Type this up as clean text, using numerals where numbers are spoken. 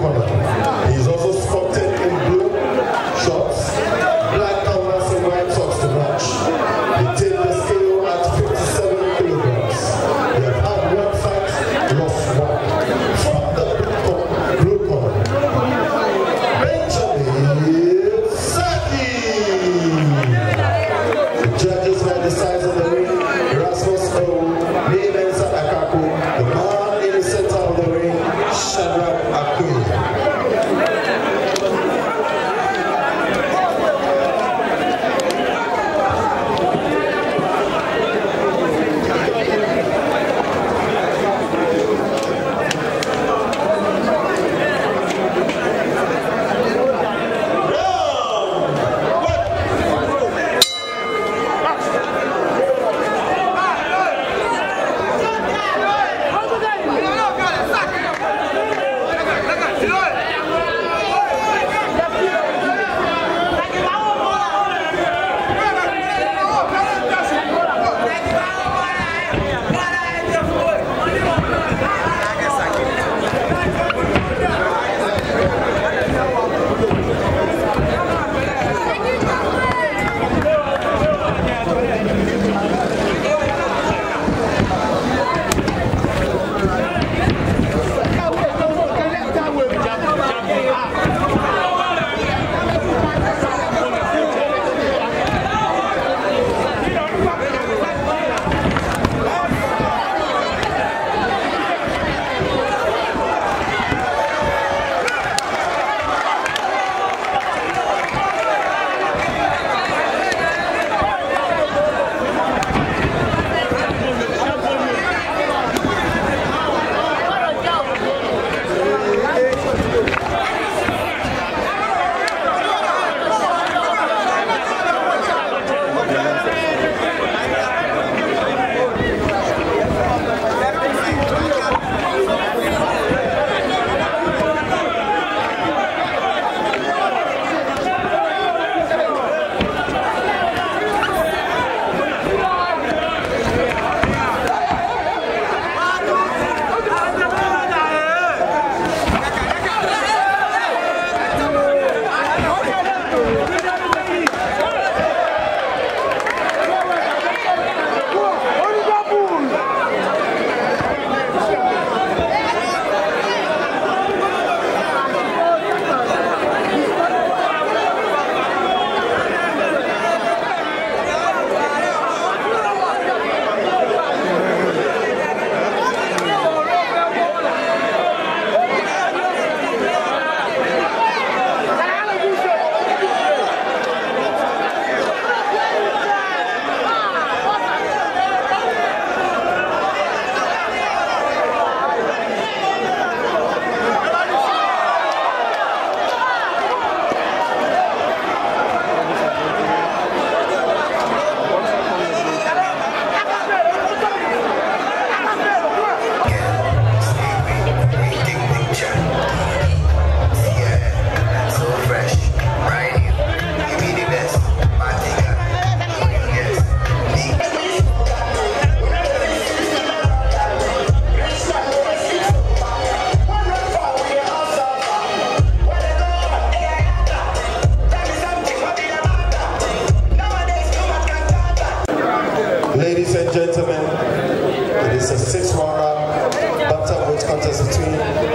corner. He's also spotted in blue shorts, black canvas and white socks to match. He take the scale at 57 kilograms. They have had one fight, lost one. From the blue corner, Benjamin Saki. The judges by the sides of the ring, Rasmus O, Mensa Akako, the man in the center of the ring, Shadrach Akui. Ladies and gentlemen, it is a 6-round bantamweight contest between